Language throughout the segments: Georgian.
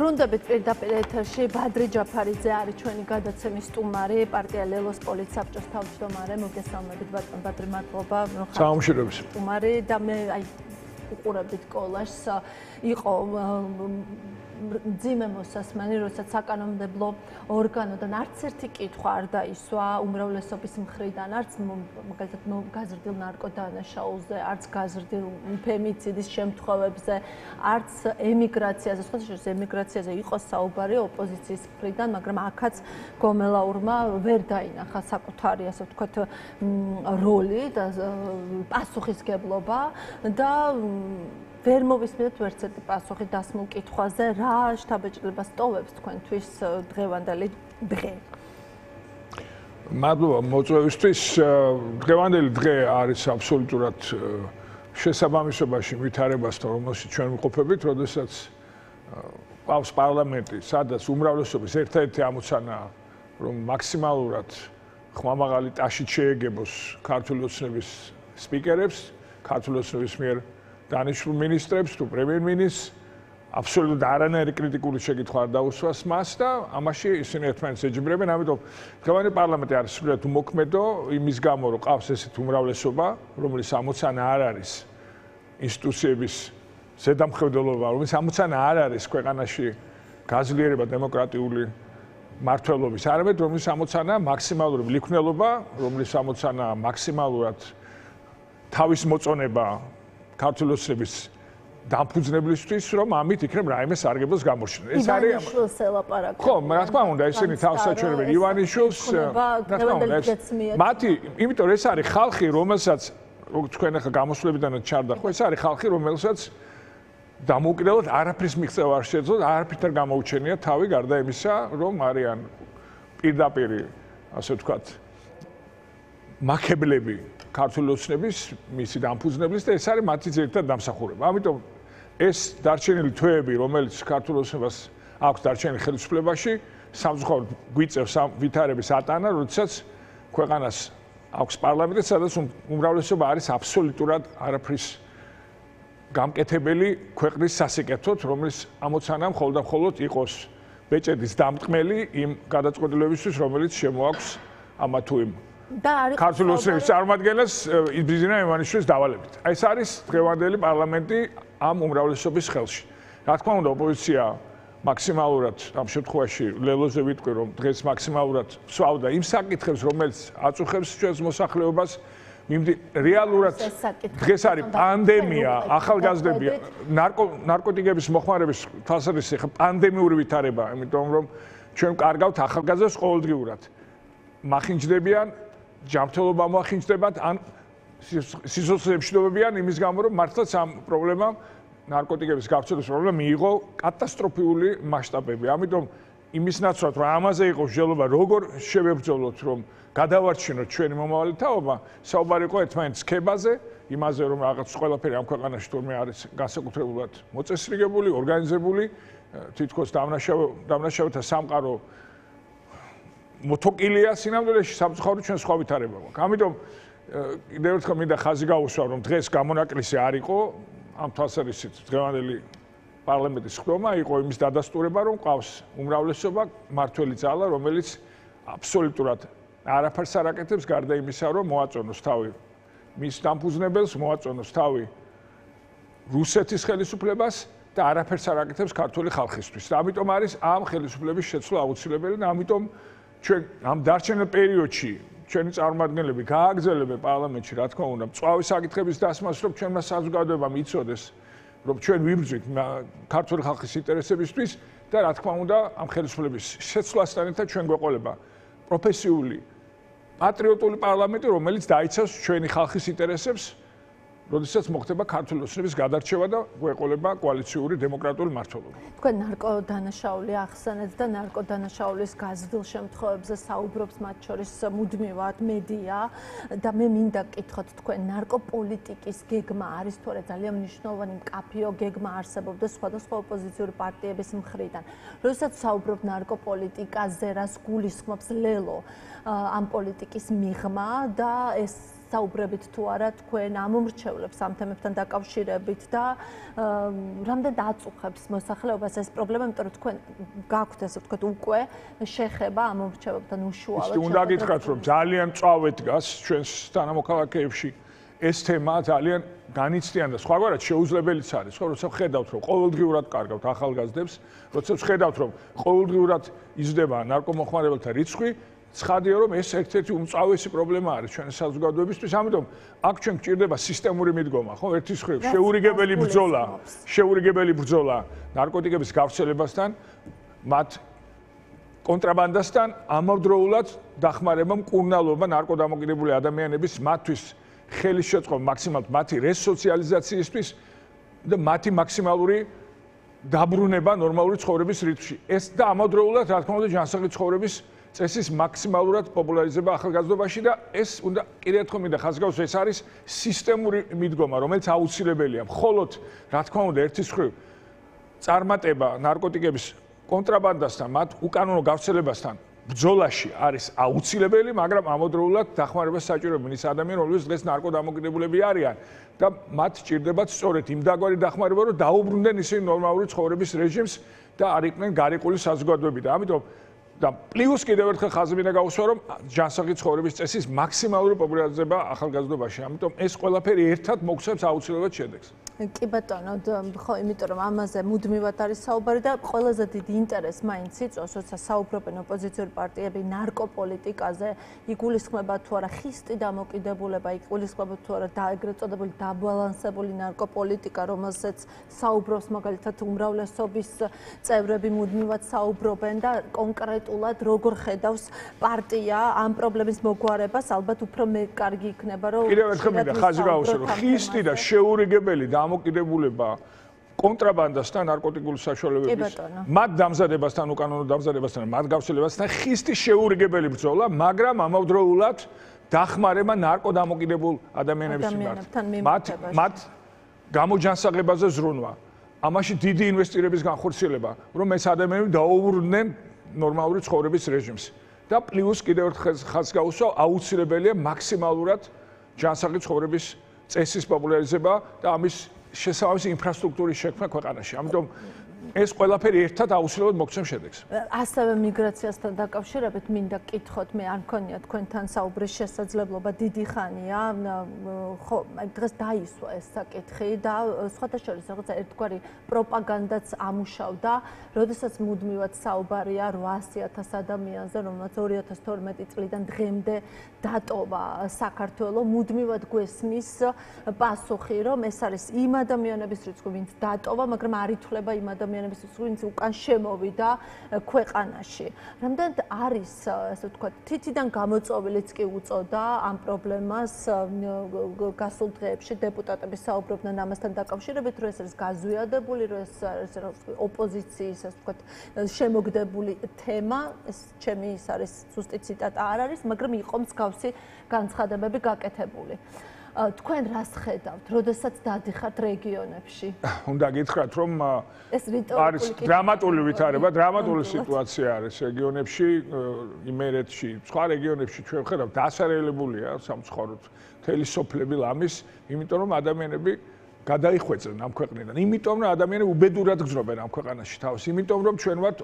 ბრუნდებით პირდაპირ ეთერში ბადრი ჯაფარიძე არის ჩვენი გადაცემის სტუმარი, პარტია ლელოს პოლიტ საბჭოს თავმჯდომარე. მოგესალმებით ბატონ ბადრი, მადლობა. საამშრობლოს სტუმარი და მე უყურებით კოლაჟს იყო მძიმე მოსასმენი, როდესაც საკანონმდებლო ორგანოდან არც ერთი კითხვა არ დაისვა უმრავლესობის მხრიდან, არც მაგალითად გაზრდილ ნარკოდანაშაულზე, არც გაზრდილ ფემიციდის შემთხვევებზე, არც ემიგრაციაზე, სხვადასხვა ემიგრაციაზე იყო საუბარი ოპოზიციის მხრიდან, მაგრამ აქაც გომელაურმა ვერ დაინახა საკუთარი, ასე ვთქვათ, როლი და პასუხისგებლობა და ვერ მოვისმენთ ვერც ერთი პასუხი დასმულ კითხვაზე, რა შთაბეჭდილებას ტოვებს თქვენთვის დღევანდელი დღე? მადლობა მოწვევისთვის. დღევანდელი დღე არის აბსოლუტურად შესაბამისობაში ვითარებასთან, რომელშიც ჩვენ ვიმყოფებით, როდესაც ყავს პარლამენტი, სადაც უმრავლესობის ერთ-ერთი ამოცანაა, რომ მაქსიმალურად ხმამაღალი ტაშით შეეგებოს ქართული ოცნების სპიკერებს, ქართული ოცნების მიერ დანიშნულ მინისტრებს თუ პრემიერ-მინისტრს, აბსოლუტურად არანაირი კრიტიკული შეკითხვა არ დაუსვას მას და ამაში ისინი ერთმანეთს ეჯიბრებენ, ამიტომ დღევანდელი პარლამენტი არის სრულიად უმოქმედო იმის გამო, რომ ყავს ესეთი უმრავლესობა, რომლის ამოცანა არ არის ინსტიტუციების ზედამხედველობა, რომლის ამოცანა არ არის ქვეყანაში გაძლიერება დემოკრატიული მართლობის, არამედ რომლის ამოცანაა მაქსიმალური მლიქვნელობა, რომლის ამოცანაა მაქსიმალურად თავის მოწონება ქართული ოცნების დამფუძნებლისთვის, რომ ამით იქნებ რაიმე სარგებლოს გამოჩნდა. ეს არის ივანიშვილს ელაპარაკა. ხო, რა თქმა უნდა, ისინი თავს აჩვენებენ ივანიშვილს. რა თქმა უნდა, მათი, იმიტომ რომ ეს არის ხალხი, რომელსაც თქვენ ახლა გამოსვლებიდანაც ჩარდა, ხო, ეს არის ხალხი, რომელსაც დამოუკიდებლად არაფრის მიღწევა არ შეძლოთ, არაფრით არ გამოუჩენია თავი გარდა იმისა, რომ არიან პირდაპირ, ასე ვთქვათ, მაქებლები ქართული ოცნების, მისი დამფუძნებლის და ეს არის მათი ძირითადი დამსახურება. ამიტომ ეს დარჩენილი თვეები, რომელიც ქართულ ოცნებას აქვს დარჩენილი ხელისუფლებაში, სამწუხაროდ გვიწევს ამ ვითარების ატანა, როდესაც ქვეყანას აქვს პარლამენტი, სადაც უმრავლესობა არის აბსოლუტურად არაფრის გამკეთებელი ქვეყნის სასიკეთოდ, რომლის ამოცანა მხოლოდ და მხოლოდ იყოს ბეჭედის დამტყმელი იმ გადაწყვეტილებისთვის, რომელიც შემოაქვს ამა თუ იმ ქართული ოცნების წარმოადგენლებს იბრძინა ივანიშვილის დავალებით. ეს არის დღევანდელი პარლამენტი ამ უმრავლესობის ხელში. რა თქმა უნდა, ოპოზიცია მაქსიმალურად ამ შემთხვევაში ლელოზე ვიტყვი, რომ დღეს მაქსიმალურად სვავდა იმ საკითხებს, რომელიც აწუხებს ჩვენს მოსახლეობას. რეალურად დღეს არის პანდემია, ახალგაზრდები, ნარკოტიკების მოხმარების თვალსაზრისით პანდემიური ვითარება, იმიტომ რომ ჩვენ კარგავთ ახალგაზრდებს ყოველდღიურად. მახინჯდებიან, ჯანმრთელობა მოახინჯდებათ, ან სიცოცხლე ემშვიდობებიან იმის გამო, რომ მართლაც ამ პრობლემამ ნარკოტიკების გავრცელების პრობლემა მიიღო კატასტროფიული მასშტაბები. ამიტომ იმის ნაცვლად, რომ ამაზე იყო მსჯელობა, როგორ შევებრძოლოთ, რომ გადავარჩინოთ ჩვენი მომავალი თაობა, საუბარი იყო ერთმანეთის ქებაზე, იმაზე, რომ რაღაც ყველაფერი ამ ქვეყანაში თურმე არის განსაკუთრებულად მოწესრიგებული, ორგანიზებული, თითქოს დამნაშავეთა სამყარო მოთოკილია სინამდვილეში, სამწუხაროდ ჩვენ სხვა ვითარება გვაქვს. ამიტომ კიდევ ერთხელ მინდა ხაზი გაუსვა, რომ დღეს გამონაკლისი არ იყო ამ თვალსაზრისით დღევანდელი პარლამენტის ხდომა, იყო იმის დადასტურება, რომ ყავს უმრავლესობა მართველი ძალა, რომელიც აბსოლუტურად არაფერს არ აკეთებს გარდა იმისა, რომ მოაწონოს თავი მის დამფუძნებელს, მოაწონოს თავი რუსეთის ხელისუფლებას და არაფერს არ აკეთებს ქართული ხალხისთვის. და ამიტომ არის ამ ხელისუფლების შეცვლა აუცილებელი და ამიტომ ჩვენ ამ დარჩენილ პერიოდში ჩვენი წარმომადგენლები გააგრძელებენ პარლამენტში, რა თქმა უნდა, მწვავე საკითხების დასმას, რომ ჩვენმა საზოგადოებამ იცოდეს, რომ ჩვენ ვიბრძვით ქართული ხალხის ინტერესებისთვის და რა თქმა უნდა, ამ ხელისუფლების შეცვლასთან ერთად ჩვენ გვეყოლება პროფესიული, პატრიოტული პარლამენტი, რომელიც დაიცავს ჩვენი ხალხის ინტერესებს, როდესაც მოხდება ქართული ოცნების გადარჩევა და გვეყოლება კოალიციური დემოკრატიული მმართველობა. თქვენ ნარკოდანაშაული ახსენეთ და ნარკოდანაშაულის გაზრდილ შემთხვევებზე საუბრობს მათ შორის მუდმივად მედია და მე მინდა გკითხოთ თქვენ ნარკოპოლიტიკის გეგმა არის თუ არა ძალიან მნიშვნელოვანი მკაფიო გეგმა არსებობდეს სხვადასხვა ოპოზიციური პარტიების მხრიდან. როდესაც საუბრობ ნარკოპოლიტიკაზე, რას გულისხმობს ლელო ამ პოლიტიკის მიღმა და ეს საუბრებით თუ არა თქვენ ამომრჩევლებს ამ თემებთან დაკავშირებით და რამდენად აწუხებს მოსახლეობას ეს პრობლემა, იმიტომ რომ თქვენ გაქვთ ესე ვთქვათ უკვე შეხება ამომრჩეველთან უშუალოდ. ის უნდა გითხრათ რომ ძალიან წავედ დგას ჩვენს თანამოქალაქეებში ეს თემა ძალიან განიცდიან და სხვაგვარად შეუძლებელიც არის, ხო, როცა ხედავთ რომ ყოველდღიურად კარგავთ ახალგაზრდებს, როცა ხედავთ რომ ყოველდღიურად იზრდება ნარკომოხმარებელთა რიცხვი, ცხადია რომ ეს ერთ-ერთი უმწვავესი პრობლემა არის ჩვენი საზოგადოებისთვის, ამიტომ აქ ჩვენ გჭირდება სისტემური მიდგომა, ხო, ერთის მხრივ შეურიგებელი ბრძოლა ნარკოტიკების გავრცელებასთან, მათ კონტრაბანდასთან, ამავდროულად დახმარება მკურნალობა ნარკოდამოკიდებული ადამიანების მათთვის ხელის შეწყობა მაქსიმალურად მათი რესოციალიზაციისთვის და მათი მაქსიმალური დაბრუნება ნორმალური ცხოვრების რიტმში. ეს და ამავდროულად, რა თქმა უნდა, ჯანსაღი ცხოვრების წესის მაქსიმალურად პოპულარიზება ახალგაზრდობაში და ეს უნდა კიდევ ერთხელ მინდა ხაზგავსო, ეს არის სისტემური მიდგომა, რომელიც აუცილებელია. მხოლოდ, რა თქმა უნდა, ერთის მხრივ წარმატება ნარკოტიკების კონტრაბანდასთან, მათ უკანონო გავრცელებასთან ბრძოლაში არის აუცილებელი, მაგრამ ამავდროულად დახმარებას საჭიროებენ ის ადამიანები, რომლებიც დღეს ნარკოდამოკიდებულები არიან და მათ სჭირდებათ სწორედ იმ დაგვარი დახმარება, რომ დაუბრუნდნენ ისინი ნორმალური ცხოვრების რეჟიმს და არ იყვნენ გარიყული საზოგადოებიდან. ამიტომ და პლუს კიდევ ერთხელ ხაზი მინდა გავუსვა, რომ ჯანსაღი ცხოვრების წესის მაქსიმალური პოპულარიზება ახალგაზრდობაში. ამიტომ ეს ყველაფერი ერთად მოგცემს აუცილებლად შედეგს. კი ბატონო, ხო, იმიტომ რომ ამაზე მუდმივად არის საუბარი და ყველაზე დიდი ინტერესი მაინც იწვევს, როცა საუბრობენ ოპოზიციური პარტიები ნარკოპოლიტიკაზე, იგულისხმება თუ არა ხისტი დამოკიდებულება, იგულისხმება თუ არა ეგრეთ წოდებული დაბალანსებული ნარკოპოლიტიკა, რომელზეც საუბრობს მაგალითად უმრავლესობის წევრები მუდმივად საუბრობენ და კონკრეტულად როგორ ხედავს პარტია ამ პრობლემის მოგვარებას, ალბათ უფრო კარგი იქნება, რომ კიდევ ერთხელ მინდა ხაზი გავუსვა, რომ ხისტი და შეურიგებელი დამოკიდებულება კონტრაბანდასთან, ნარკოტიკული საშუალებების, მათ დამზადებასთან, უკანონო დამზადებასთან, მათ გავრცელებასთან ხისტი შეურიგებელი ბრძოლა, მაგრამ ამავდროულად დახმარება ნარკოდამოკიდებულ ადამიანების მიმართ. მათ გამოჯანსაღებაზე ზრუნვა. ამაში დიდი ინვესტირების განხორციელება, რომ ეს ადამიანები დაუბრუნდნენ ნორმალური ცხოვრების რეჟიმს. და პლუს კიდევ ერთხელ ხაზს გავუსვა, აუცილებელია მაქსიმალურად ჯანსაღი ცხოვრების წესის პოპულარიზება და ამის შესაბამისი ინფრასტრუქტურის შექმნა ქვეყანაში. ამიტომ ეს ყველაფერი ერთად აუცილებლად მოგცემს შედეგს. ასევე მიგრაციასთან დაკავშირებით მინდა გკითხოთ, მე არ მქონია თქვენთან საუბრის შესაძლებლობა დიდი ხანია, ხო, დღეს დაისვა ეს საკითხი და სხვათა შორის რაღაცა ერთგვარი პროპაგანდაც ამუშავდა, როდესაც მუდმივად საუბარია 800,000 ადამიანზე, რომელსაც 2012 წლიდან დღემდე დატოვა საქართველო, მუდმივად გვესმის პასუხი, რომ ეს არის იმ ადამიანების რიცხვი, ვინც დატოვა, მაგრამ არ ითვლება იმ ადამიანების ვინც უკან შემოვიდა ქვეყანაში. რამდენად არის, ასე ვთქვათ, თითიდან გამოწვევილიც კი უწოდა ამ პრობლემას გასულ დღეებში დეპუტატები საუბრობდნენ ამასთან დაკავშირებით, რომ ეს არის გაზვიადებული, რომ ეს არის ოპოზიციის, ასე ვთქვათ, შემოგდებული თემა, ეს ჩემი ის არის ზუსტი ციტატა არ არის, მაგრამ იყო მსგავსი განცხადებები გაკეთებული. თქვენ რას ხედავთ, როდესაც დადიხართ რეგიონებში? უნდა გითხრათ, რომ არის დრამატული ვითარება, დრამატული სიტუაცია არის რეგიონებში, იმერეთში, სხვა რეგიონებში ჩვენ ხედავთ, დასარელებულია სამწუხაროდ მთელი სოფლები ლამის, იმიტომ რომ ადამიანები გადაიხვეწენ ამ ქვეყნიდან. იმიტომ რომ ადამიანები უბედურად გრძნობენ ამ ქვეყანაში თავს, იმიტომ რომ ჩვენ ვართ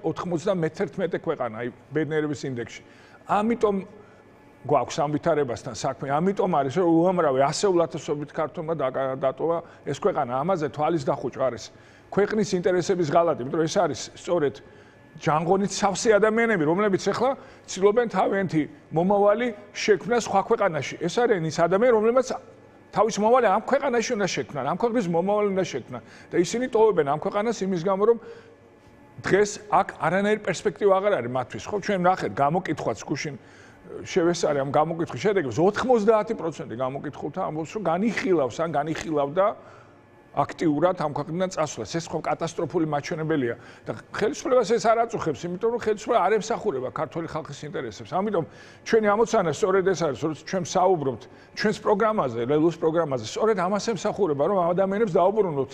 91 ქვეყანა ბედნიერების ინდექსში. ამიტომ გვაქვს ამ ვითარებასთან საქმე, ამიტომ არის რომ უამრავი ასეულათასობით ქართველმა დატოვა ეს ქვეყანა. ამაზე თვალის დახუჭვა არის ქვეყნის ინტერესების ღალატი, იმიტომ რომ ეს არის სწორედ ჯანღონით სავსე ადამიანები, რომლებიც ახლა ცდილობენ თავიანთი მომავალი შექმნა სხვა ქვეყანაში. ეს არიან ის ადამიანები, რომლებიც თავის მომავალი ამ ქვეყანაში უნდა შექმნან, ამ ქვეყნის მომავალი უნდა შექმნან და ისინი ტოვებენ ამ ქვეყანას იმის გამო, რომ დღეს აქ არანაირი პერსპექტივა აღარ არის მათთვის. ხო, ჩვენ ნახეთ გამოკითხვაც გუშინ შევესწარი ამ გამოკითხვის შედეგებს 90% გამოკითხულთა ამბობს, რომ განიხილავს ან განიხილავდა აქტიურად ამ ქვეყნიდან წასვლას. ეს ხო კატასტროფული მაჩვენებელია და ხელისუფლებას ეს არ აწუხებს, იმიტომ რომ ხელისუფლება არ ემსახურება ქართული ხალხის ინტერესებს. ამიტომ ჩვენი ამოცანა სწორედ ეს არის, როცა ჩვენ საუბრობთ ჩვენს პროგრამაზე, ლელოს პროგრამაზე, სწორედ ამას ემსახურება, რომ ადამიანებს დაუბრუნოთ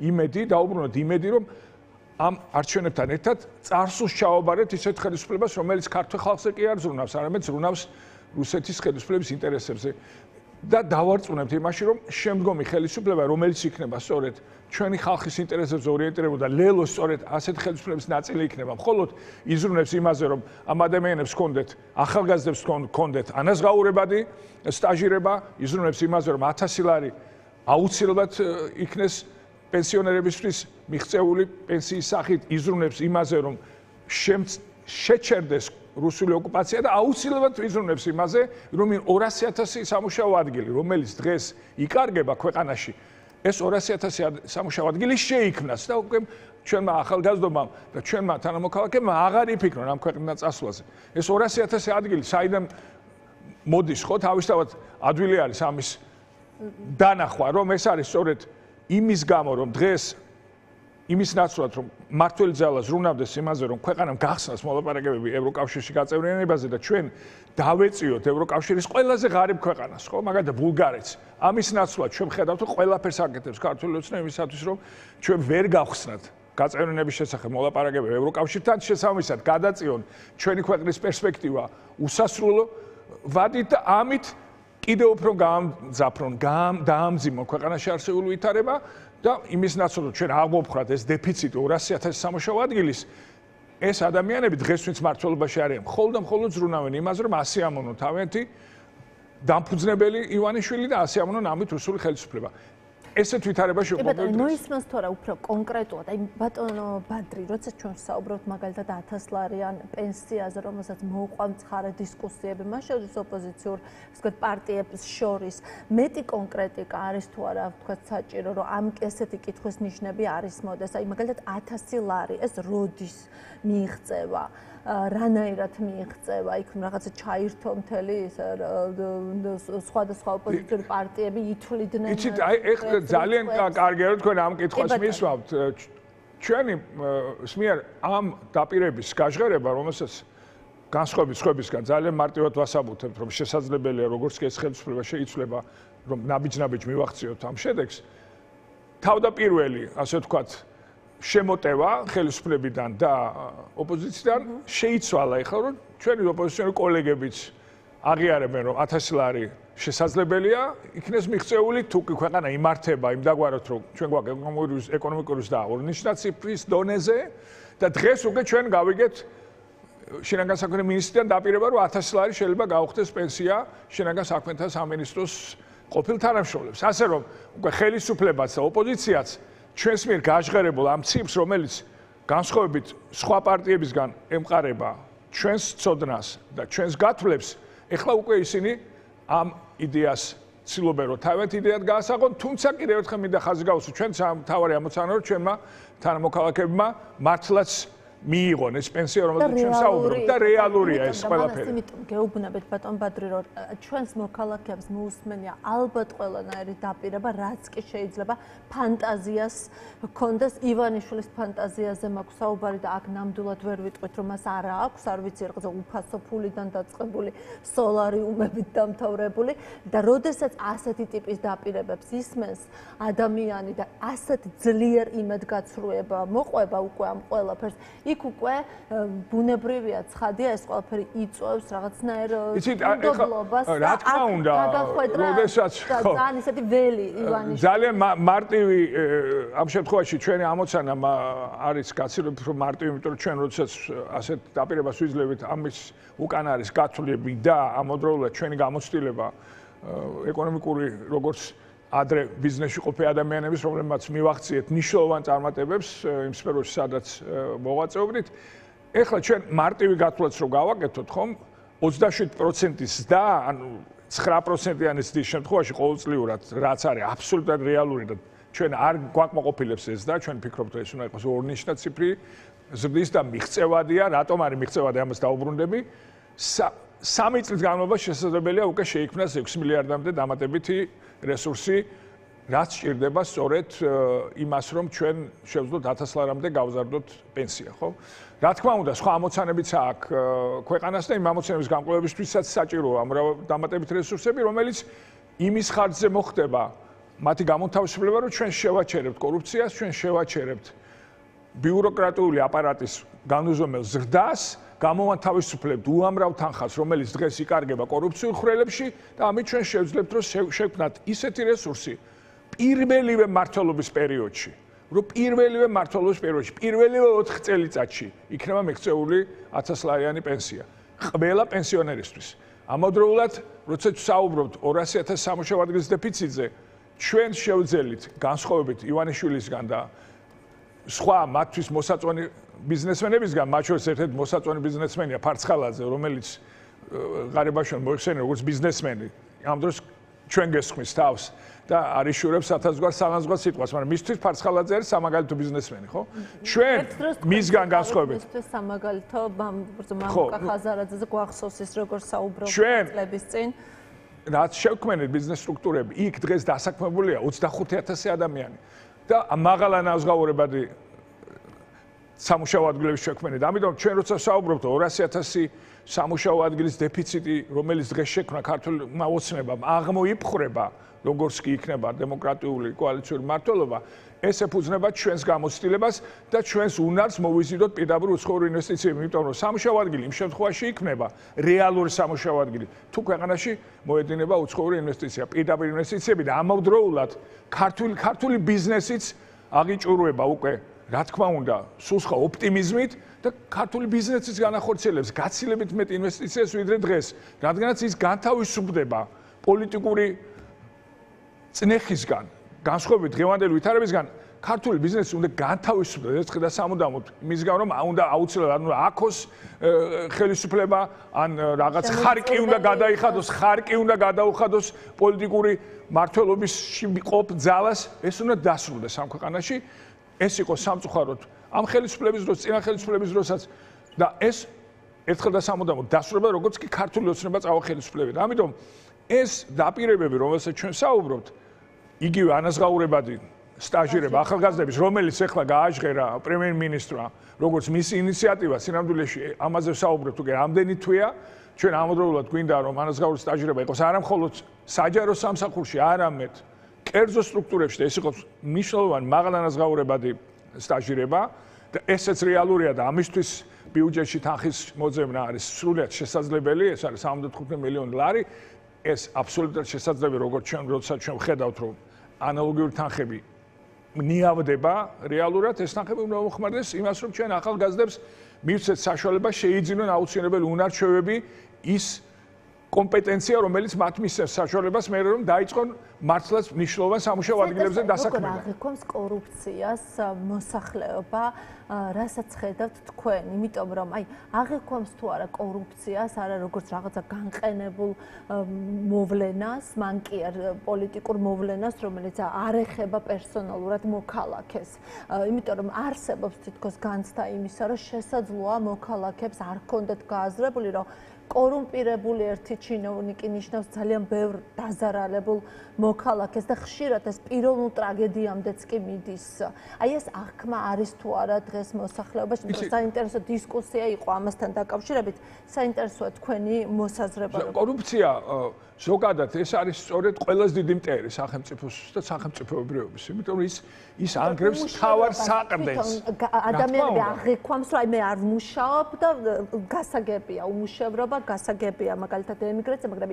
იმედი, რომ ამ არჩევნებთან ერთად წარსულს ჩაობარეთ ისეთ ხელისუფლებას, რომელიც ქართულ ხალხზე კი არ ზრუნავს, არამედ ზრუნავს რუსეთის ხელისუფლების ინტერესებზე. და დავარწმუნებთ იმაში, რომ შემდგომი ხელისუფლება, რომელიც იქნება სწორედ ჩვენი ხალხის ინტერესებს ორიენტირებული და ლელოს სწორედ ასეთ ხელისუფლების ნაწილი იქნება, მხოლოდ იზრუნებს იმაზე, რომ ამ ადამიანებს ჰქონდეთ, ახალგაზრდებს ჰქონდეთ ანაზღაურებადი სტაჟირება, იზრუნებს იმაზე, რომ 1000 ლარი აუცილებლად იქნეს პენსიონერებისთვის მიღწეული პენსიის სახით, იზრუნებს იმაზე, რომ შეჩერდეს რუსული ოკუპაცია და აუცილებლად იზრუნებს იმაზე, რომ 200,000 სამუშაო ადგილი, რომელიც დღეს იკარგება ქვეყანაში, ეს 200,000 სამუშაო ადგილი შეიქმნას და უკვე ჩვენმა ახალგაზრდობამ და ჩვენმა თანამოქალაქეებმა აღარ იფიქრონ ამ ქვეყნიდან წასვლაზე. ეს 200,000 ადგილი საიდან მოდის, ხო, თავისთავად ადვილი არის ამის დანახვა, რომ ეს არის სწორედ იმის გამო, რომ დღეს იმის ნაცვლად, რომ მართველი ძალა ზრუნავდეს იმაზე, რომ ქვეყანამ გახსნას მოლაპარაკებები ევროკავშირში გაწევრიანებაზე და ჩვენ დავეწიოთ ევროკავშირის ყველაზე ღარიბ ქვეყანას, ხო, მაგალითად ბულგარეთს. ამის ნაცვლად ჩვენ ხედავთ, რომ ყველაფერს აკეთებს ქართული ოცნება იმისათვის, რომ ჩვენ ვერ გავხსნათ გაწევრიანების შესახებ მოლაპარაკებები ევროკავშირთან, შესაბამისად გადაწიონ ჩვენი ქვეყნის პერსპექტივა უსასრულო ვადით და ამით კიდევ უფრო გამძაფრონ, დაამძიმონ ქვეყანაში არსებული ვითარება და იმის ნაცვლად ჩვენ აღმოფხრათ ეს დეფიციტი 200,000 სამუშაო ადგილის, ეს ადამიანები დღეს ვინც მმართველობაში არიან, მხოლოდ ზრუნავენ იმაზე, რომ ასიამოვნონ თავიანთი დამფუძნებელი ივანიშვილი და ასიამოვნონ ამით რუსული ხელისუფლება. ესეთ ვითარებაში უყურებთ. მოისმენთ თორე უფრო კონკრეტულად, აი ბატონო ბადრი, როცა ჩვენ საუბრობთ მაგალითად 1000 ლარიან პენსიაზე, რომელსაც მოუყვა მცხარე დისკუსიები, მას შორის ოპოზიციურ, ვთქვათ, პარტიებს შორის, მეტი კონკრეტიკა არის თუ არა, ვთქვათ, საჭირო, რომ ამ ესეთი კითხვის ნიშნები არის მოდეს. აი მაგალითად 1000 ლარი, ეს როდის მიიღწევა? რანაირად მიიღწევა, იქ რაღაცა ჩაირთო მთელი სხვადასხვა ოპოზიციური პარტიები ითვლიდნენ. იცით, აი ეხლა ძალიან კარგია რომ თქვენ ამ კითხვას მისვავთ. ჩვენი სმიერ ამ დაპირების გაჟღერება, რომელსაც განსხვავებისგან ძალიან მარტივად ვასაბუთებთ, რომ შესაძლებელია როგორც კი ეს ხელისუფლება შეიცვლება, რომ ნაბიჯ მივახციოთ ამ შედეგს. თავდაპირველი, ასე ვთქვათ, შემოტევა ხელისუფლებიდან და ოპოზიციიდან შეიცვალა ეხლა რომ ჩვენი ოპოზიციონერი კოლეგებიც აღიარებენ რომ 1000 ლარი შესაძლებელია იქნეს მიღწეული თუ კი ქვეყანა იმართება იმ დაგვარად რომ ჩვენ გვაქვს ეკონომიკური და ორნიშნა ციფრის დონეზე და დღეს უკვე ჩვენ გავიგეთ შინაგან საქმეთა მინისტრიდან დაპირება რომ 1000 ლარი შეიძლება გაუხდეს პენსია შინაგან საქმეთა სამინისტროს ყოფილ თანამშრომლებს ასე რომ უკვე ხელისუფლებაც და ოპოზიციაც ჩვენს მიერ გაჟღერებულ ამ ციფრს, რომელიც განსხვავებით სხვა პარტიებისგან ემყარება ჩვენს ცოდნას და ჩვენს გათვლებს, ეხლა უკვე ისინი ამ იდეას ცდილობენ, რომ თავიანთ იდეად გაასაღონ, თუმცა კიდევ ერთხელ მინდა ხაზი გავუსვა, ჩვენ თავარი ამოცანა, რომ ჩვენმა თანამოქალაქეებმა მართლაც მიიღონ ეს პენსია, რომელზეც ჩვენ საუბრობთ და რეალურია ეს ყველაფერი. იმიტომ გეუბნებით ბატონ ბადრი, რომ ჩვენს მოქალაქეებს მოусმენია ალბათ ყველანაირი დაპირება, რაც კი შეიძლება ფანტაზიას ჰქონდეს, ივანიშვილის ფანტაზიაზე მაქვს საუბარი და აქ ნამდვილად ვერ ვიტყვით, რომ მას არ აქვს, არ ვიცი რაღაცა უფასო ფულიდან დაწყებული, სოლარიუმებით დამთავრებული და როდესაც ასეთი ტიპის დაპირებებს ისმენს ადამიანი და ასეთი ძლიერ იმედგაცრუება მოყვება უკვე ამ ყველაფერს იქ უკვე ბუნებრივია ცხადია ეს ყველაფერი იწვევს რაღაცნაირ უნდობლობას რა თქმა უნდა როდესაც ძალიან ისეთი ველი ივანიშვილი ძალიან მარტივი ამ შემთხვევაში ჩვენი ამოცანა არის გაცილებით მარტივი იმიტომ რომ ჩვენ როდესაც ასეთ დაპირებას ვიძლევით ამის უკან არის გათვლები და ამავდროულად ჩვენი გამოცდილება ეკონომიკური როგორც ადრე ბიზნესში ყოფილი ადამიანების პრობლემაც მივახციეთ ნიშნულოვან წარმატებებს იმ სფეროში სადაც მოღვაწეობდით. ეხლა ჩვენ მარტივი გათვლაც რო გავაკეთოთ ხომ 27%-ის და ანუ 9%-იანის ზრდის შემთხვევაში ყოველწლიურად რაც არის აბსოლუტურად რეალური და ჩვენ არ გვაკმაყოფილებს ეს და ჩვენ ფიქრობთ რომ ეს უნდა იყოს ორნიშნა ციფრი ზრდის და მიღწევადია, რატომ არის მიღწევადი ამას დაუბრუნდები. 3 წლის განმავლობაში შესაძლებელია უკვე შეიქმნას 6 მილიარდამდე დამატებითი რესურსი, რაც სჭირდება სწორედ იმას, რომ ჩვენ შევძლოთ 1000 ლარამდე გავზარდოთ პენსია, ხო? რა თქმა უნდა, სხვა ამოცანებიც აქვს ქვეყანას და იმ ამოცანების გამკვლევებისთვისაც საჭიროა დამატებით რესურსები, რომელიც იმის ხარჯზე მოხდება, მათი გამოთავისუფლება, რომ ჩვენ შევაჩერებთ კორუფციას, ჩვენ შევაჩერებთ ბიუროკრატიული აპარატის განუზომელ ზრდას გამოვანთავისუფლებთ უამრავ თანხას, რომელიც დღეს იკარგება კორუფციულ ხვრელებში და ამით ჩვენ შევძლებთ, რომ შევქმნათ ისეთი რესურსი პირველივე მმართველობის პერიოდში, რომ პირველივე 4 წელიწადში იქნება მიღწეული 1000 ლარიანი პენსია ყველა პენსიონერისთვის. ამავდროულად, როცა საუბრობთ 200.000 სამუშაო ადგილის დეფიციტზე, ჩვენ შევძელით განსხვავებით ივანიშვილისგან და სხვა მათთვის მოსაწვენი ბიზნესმენებისგან, მათ შორის ერთ-ერთი მოსაწვენი ბიზნესმენია ფარცხალაძე, რომელიც ღარიბაშვილს მოიხსენია როგორც ბიზნესმენი. ამ დროს ჩვენ გესხმის თავს და არიშურებს 1000 გვარ 300 გვარ სიტყვას, მაგრამ მისთვის ფარცხალაძე არის სამაგალითო ბიზნესმენი, ხო? ჩვენ მისგან განსხვავებით. მისთვის სამაგალითო მამუკა ხაზარაძეზე გვახსოვს ის როგორ საუბრობთ წლების წინ. რაც შევქმნით ბიზნეს სტრუქტურები, იქ დღეს დასაქმებულია 25,000 ადამიანი და მაღლა ნაზღაურებადი სამუშაო ადგილების შექმნით. ამიტომ ჩვენ როცა საუბრობთ 200,000 სამუშაო ადგილის დეფიციტი, რომელიც დღეს შექმნა ქართულმა ოცნებამ, აღმოიფხრება, როგორც კი იქნება დემოკრატიული კოალიციური მმართველობა, ეს ეფუძნება ჩვენს გამოცდილებას და ჩვენს უნარს მოვიზიდოთ პირდაპირ უცხოური ინვესტიციები, იმიტომ რომ სამუშაო ადგილი იმ შემთხვევაში იქნება რეალური სამუშაო ადგილი, თუ ქვეყანაში მოედინება უცხოური ინვესტიცია, პირდაპირ ინვესტიციები და ამავდროულად ქართული ბიზნესიც აღიჭურვება უკვე, რა თქმა უნდა, სულ სხვა ოპტიმიზმით და ქართული ბიზნესიც განახორციელებს გაცილებით მეტ ინვესტიციას ვიდრე დღეს, რადგანაც ის განთავისუფლდება პოლიტიკური წნეხისგან, განსხვავებით დღევანდელი ვითარებისგან, ქართული ბიზნესი უნდა განთავისუფლდეს ერთხელ და სამუდამოდ იმისგან, რომ უნდა აუცილებლად აქოს ხელისუფლება, ან რაღაც ხარკი უნდა გადაიხადოს, ხარკი უნდა გადაუხადოს პოლიტიკური მმართველობისში ყოფ ძალას, ეს უნდა დასრულდეს ამ ქვეყანაში. ეს იყო სამწუხაროდ ამ ხელისუფლების დროს, წინა ხელისუფლების დროსაც და ეს ერთხელ და სამუდამოდ დასრულება, როგორც კი ქართული ოცნება წავა ხელისუფლებით. ამიტომ ეს დაპირებები, რომელსაც ჩვენ საუბრობთ, იგივე ანაზღაურებადი სტაჟირება ახალგაზრდების, რომელიც ახლა გააჟღერა პრემიერ-მინისტრმა, როგორც მისი ინიციატივა, სინამდვილეში ამაზე საუბრობთ უკვე რამდენი თვეა, ჩვენ ამავდროულად გვინდა რომ ანაზღაური სტაჟირება იყოს არა მხოლოდ საჯარო სამსახურში, არამედ კერძო სტრუქტურებში და ეს იყოს მნიშვნელოვანი მაღალანაზღაურებადი სტაჟირება და ესეც რეალურია და ამისთვის ბიუჯეტში თანხის მოძებნა არის სრულად შესაძლებელი, ეს არის 75 მილიონი ლარი, ეს აბსოლუტურად შესაძლებელი, როგორც ჩვენ როდესაც ჩვენ ვხედავთ, რომ ანალოგიური თანხები ნიავდება რეალურად, ეს თანხები უნდა მოხმარდეს იმას, რომ ჩვენ ახალგაზრდებს მივცეთ საშუალება შეიძინონ აუცილებელი უნარჩვევები, ის კომპეტენცია, რომელიც მათ მისცემს საშუალებას მე რომ დაიწყონ მართლაც მნიშვნელოვან სამუშაო ადგილებზე დასაქმება. როგორ აღიქვამს კორუფციას მოსახლეობა, რასაც ხედავთ თქვენ, იმიტომ რომ აი აღიქვამს თუ არა კორუფციას, არა როგორც რაღაცა განყენებულ მოვლენას, მან კი არ პოლიტიკურ მოვლენას, რომელიც არ ეხება პერსონალურად მოქალაქეს. იმიტომ რომ არსებობს თითქოს განცდა იმისა, რომ შესაძლოა მოქალაქებს არ ჰქონდეთ გააზრებული, რომ კორუმპირებული ერთი ჩინოვნიკი ნიშნავს ძალიან ბევრ დაზარალებულ მოქალაქეს და ხშირად ეს პირველ ტრაგედიამდეც კი მიდის. აი ეს აღქმა არის თუ არა დღეს მოსახლეობაში, იმიტომ რომ საინტერესო დისკუსია იყო ამასთან დაკავშირებით, საინტერესოა თქვენი მოსაზრება. კორუფცია ზოგადად ეს არის სწორედ ყველაზე დიდი მტერი სახელმწიფოს და სახელმწიფოებრიობის, იმიტომ რომ ის ანგრევს თავარ საყრდენს. ადამიანები აღიქვამს, რომ აი მე არ ვმუშაობ და გასაგებია უმუშევრობა, გასაგებია მაგალითად ემიგრაცია, მაგრამ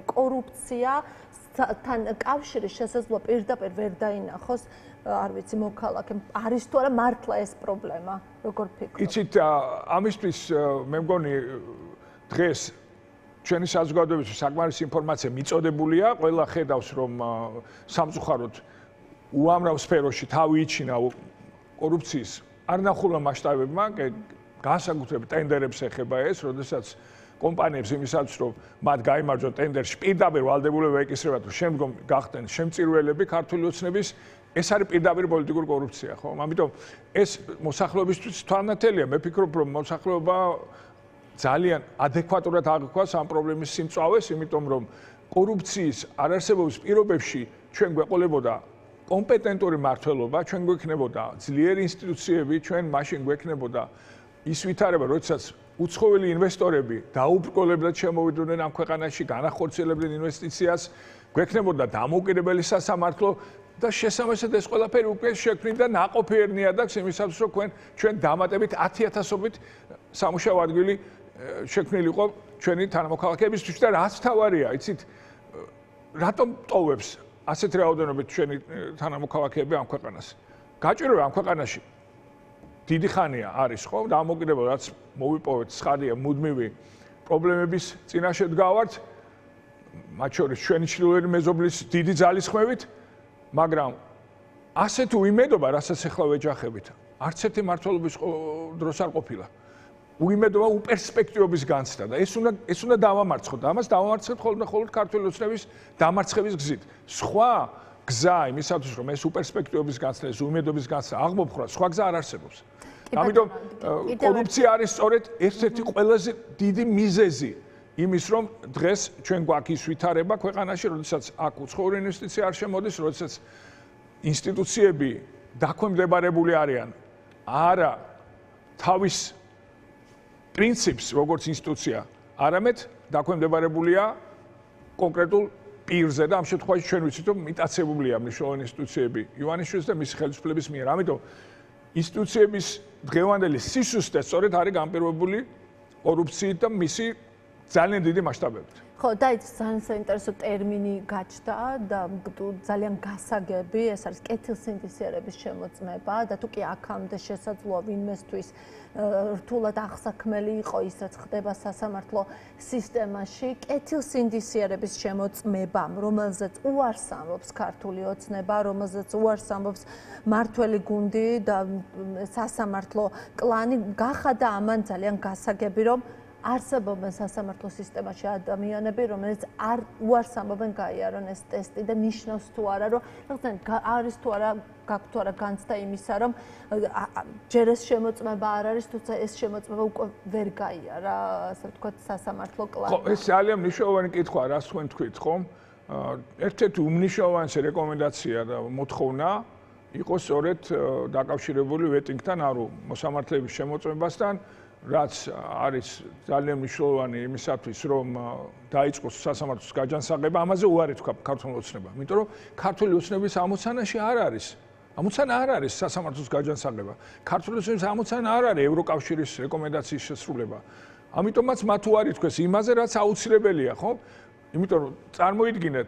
კორუფციასთან კავშირი შესაძლოა პირდაპირ ვერ დაინახოს, არ ვიცი, მოქალაქემ. არის თუ არა მართლა ეს პრობლემა, როგორ ფიქრობთ? იცით, ამისთვის მე მგონი დღეს ჩვენი საზოგადოებისთვის საკმარისი ინფორმაცია მიწოდებულია, ყველა ხედავს, რომ სამწუხაროდ უამრავ სფეროში თავი იჩინა კორუფციის არნახულმა მასშტაბებმა, განსაკუთრებით ტენდერებს ეხება ეს, როდესაც კომპანიებს იმისაც, რომ მათ გაიმარჯვონ ტენდერში, პირდაპირ ვალდებულება ეკისრებათ, რომ შემდგომ გახდნენ შემწირველები ქართული ოცნების, ეს არის პირდაპირ პოლიტიკური კორუფცია, ხო? ამიტომ ეს მოსახლეობისთვის თვალნათელია. მე ფიქრობ, რომ მოსახლეობა ძალიან ადეკვატურად აღიქვას ამ პრობლემის სიმწვავეს, იმიტომ რომ კორუფციის არარსებობის პირობებში ჩვენ გვეყოლებოდა კომპეტენტური მმართველობა, ჩვენ გვექნებოდა ძლიერი ინსტიტუციები, ჩვენ მაშინ გვექნებოდა ის ვითარება, როდესაც უცხოელი ინვესტორები დაუბრკოლებლად შემოვიდნენ ამ ქვეყანაში, განახორციელებდნენ ინვესტიციას, გვექნებოდა დამოუკიდებელი სასამართლო და შესაბამისად ეს ყველაფერი უკვე შექმნიდა ნაყოფიერ ნიადაგს იმისათვის, რომ ჩვენ დამატებით 10,000-ობით სამუშაო ადგილი შექმნილიყო ჩვენი თანამოქალაქეებისთვის და რაც თავარია, იცით, რატომ ტოვებს ასეთ რაოდენობით ჩვენი თანამოქალაქეები ამ ქვეყანას? გაჭირვება ამ ქვეყანაში დიდი ხანია არის, ხო? დამოკიდებულად რაც მოვიპოვეთ, ცხადია, მუდმივი პრობლემების წინაშე დგავართ, მათ შორის ჩვენი ჩრდილოური მეზობლის დიდი ძალისხმევით, მაგრამ ასეთი უიმედობა, რასაც ახლა ვეჯახებით, არც ერთი მმართველობის დროს არ ყოფილა. უიმედობა უპერსპექტივობის განცდა და ეს უნდა დავამარცხოთ. ამას დავამარცხეთ მხოლოდ ქართული ოცნების დამარცხების გზით. სხვა გზა იმისათვის, რომ ეს უპერსპექტივობის განცდა, ეს უიმედობის განცდა აღმოფხვრა, სხვა გზა არ არსებობს. ამიტომ კორუფცია არის სწორედ ერთ-ერთი ყველაზე დიდი მიზეზი იმის, რომ დღეს ჩვენ გვაქვს ის ვითარება ქვეყანაში, როდესაც აქ უცხოური ინვესტიცია არ შემოდის, როდესაც ინსტიტუციები დაქვემდებარებული არიან არა თავის პრინციპს, როგორც ინსტიტუცია, არამედ დაქვემდებარებულია კონკრეტულ პირზე და ამ შემთხვევაში ჩვენ ვიცით, რომ მიტაცებულია მნიშვნელოვანი ინსტიტუციები ივანიშვილის და მისი ხელისუფლების მიერ. ამიტომ ინსტიტუციების დღევანდელი სისუსტე სწორედ არის განპირობებული კორუფციით და მისი ძალიან დიდი მასშტაბებით. ხო, და ის ძალიან საინტერესო ტერმინი გაჩნდა და ძალიან გასაგები, ეს არის კეთილსინდისიერების შემოწმება და თუ კი აქამდე შესაძლოა ვინმესთვის რთულად აღსაქმელი იყო ის, რაც ხდება სასამართლო სისტემაში, კეთილსინდისიერების შემოწმებამ, რომელზეც უარს ამბობს ქართული ოცნება, რომელზეც უარს ამბობს მართველი გუნდი და სასამართლო კლანი, გახადა ამან ძალიან გასაგები, რომ არსებობენ სასამართლო სისტემაში ადამიანები, რომელიც არ უარს ამბობენ გაიარონ ეს ტესტი და ნიშნავს თუ არა, რომ არის თუ არა, გაქვთ თუ არა განცდა იმისა, რომ ჯერ ეს შემოწმება არ არის, თუმცა ეს შემოწმება უკვე ვერ გაიარა, ასე ვთქვათ, სასამართლო კლანს. ხო, ეს ძალიან მნიშვნელოვანი კითხვაა, რას თქვენ თქვით, ხო? ერთ-ერთი უმნიშვნელოვანესი რეკომენდაცია და მოთხოვნა იყო სწორედ დაკავშირებული ვეტინგთან, ანუ მოსამართლეების შემოწმებასთან, რაც არის ძალიან მნიშვნელოვანი იმისათვის, რომ დაიწყოს სასამართლოს გაჯანსაღება, ამაზე უარი თქვა ქართული ოცნება. იმიტომ რომ ქართული ოცნების ამოცანაში არ არის. ამოცანა არ არის სასამართლოს გაჯანსაღება. ქართული ოცნების ამოცანა არ არის ევროკავშირის რეკომენდაციის შესრულება. ამიტომაც მათ უარი თქვეს იმაზე, რაც აუცილებელია, ხო? იმიტომ რომ წარმოიდგინეთ,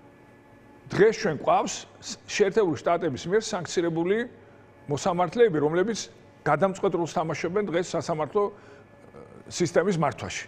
დღეს ჩვენ გვყავს შეერთებული შტატების მიერ სანქცირებული მოსამართლეები, რომლებიც გადამწყვეტ როლს თამაშობენ დღეს სასამართლო სისტემის მართვაში.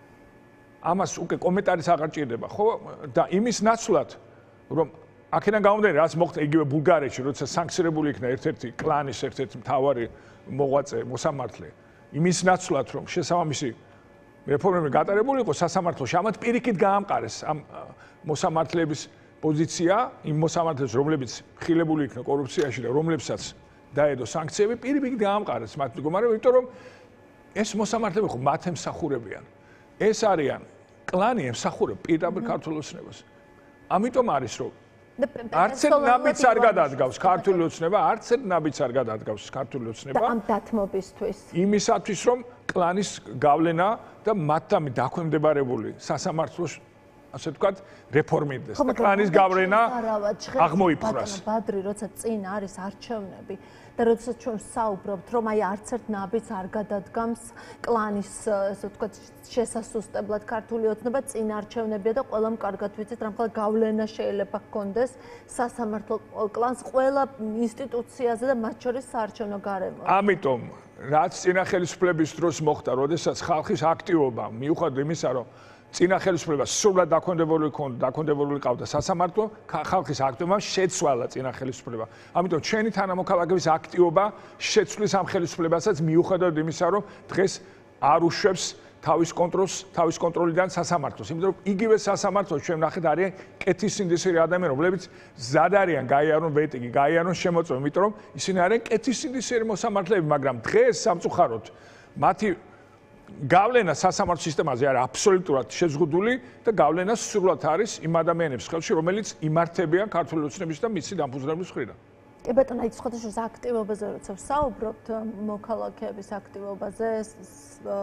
ამას უკვე კომენტარის აღარ ჭირდება, ხო? და იმის ნაცვლად, რომ აქედან გამომდინარე, რაც მოხდა იგივე ბულგარეთში, როცა სანქცირებული იქნა ერთ-ერთი კლანის ერთ-ერთი მთავარი მოღვაწე მოსამართლე, იმის ნაცვლად, რომ შესაბამისი რეფორმები გატარებული იყო სასამართლოში, ამათ პირიქით გაამყარეს ამ მოსამართლეების პოზიცია, იმ მოსამართლეებს, რომლებიც ხილებული იქნა კორუფციაში და რომლებსაც დაედო სანქციები, პირიქით გაამყარეს მათ მდგომარეობა, იმიტომ რომ ეს მოსამართლეები ხო მათ ემსახურებიან. ეს არიან კლანი ემსახურებ პირდაპირ ქართულ ოცნებას. ამიტომ არის რომ არც ერთ ნაბიჯს არ გადადგავს ქართული ოცნება, არც ერთ ნაბიჯს არ გადადგავს ქართული ოცნება. და ამ დათმობისთვის. იმისათვის რომ კლანის გავლენა და მათთან დაქვემდებარებული სასამართლოს ასე ვთქვათ, რეფორმირდეს და კლანის გავლენა აღმოიფხვრას. ბადრი, როცა წინ არის არჩევნები და როდესაც ჩვენ საუბრობთ, რომ აი არც ერთ ნაბიჯს არ გადადგამს კლანის, ასე ვთქვათ, შესასუსტებლად ქართული ოცნება, წინ არჩევნებია და ყველამ კარგად ვიცით, რამხელა გავლენა შეიძლება ჰქონდეს სასამართლო კლანს ყველა ინსტიტუციაზე და მათ შორის საარჩევნო გარემოში. ამიტომ, რაც წინა ხელისუფლების დროს მოხდა, როდესაც ხალხის აქტივობა მიუხედავად იმისა, რომ წინა ხელისუფლება სრულად დაქვემდებარებული ყავდა სასამართლო, ხალხის აქტივობამ შეცვალა წინა ხელისუფლება. ამიტომ ჩვენი თანამოქალაქეების აქტივობა შეცვლის ამ ხელისუფლებასაც მიუხედავად იმისა, რომ დღეს არ უშვებს თავის კონტროლიდან სასამართლოს. იმიტომ რომ იგივე სასამართლოს ჩვენ ნახეთ არიან კეთილსინდისიერი ადამიანები, რომლებიც მზად არიან გაიარონ ვეტინგი, გაიარონ შემოწმება, იმიტომ რომ ისინი არიან კეთილსინდისიერი მოსამართლეები, მაგრამ დღეს სამწუხაროდ მათი გავლენა სასამართლო სისტემაზე არის აბსოლუტურად შეზღუდული და გავლენა სრულად არის იმ ადამიანების ხელში, რომელიც იმართებიან ქართული ოცნების და მისი დამფუძნებლების მხრიდან. კი ბატონო, აი სხვადასხვა აქტივობაზე როცა ვსაუბრობთ, მოქალაქეების აქტივობაზე,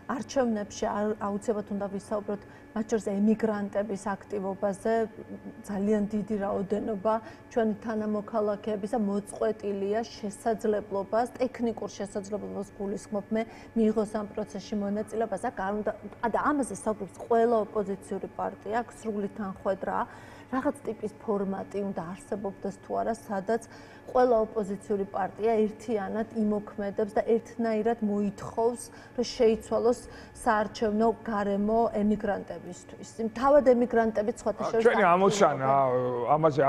არჩევნებში აუცილებლად უნდა ვისაუბროთ მათ შორის ემიგრანტების აქტივობაზე, ძალიან დიდი რაოდენობა ჩვენი თანამოქალაქეებისა მოწყვეტილია შესაძლებლობას, ტექნიკურ შესაძლებლობას გულისხმობ მე მიიღოს ამ პროცესში მონაწილეობას. და ამაზე საუბრობს ყველა ოპოზიციური პარტია, აქვს სრული თანხმედრა, რაღაც ტიპის ფორმატი უნდა არსებობდეს თუ არა, სადაც ყველა ოპოზიციური პარტია ერთიანად იმოქმედებს და ერთნაირად მოითხოვს, რომ შეიცვალოს საარჩევნო გარემო ემიგრანტებისთვის. თავად ემიგრანტებიც სხვათა შორის ჩვენი ამოცანა ამაზე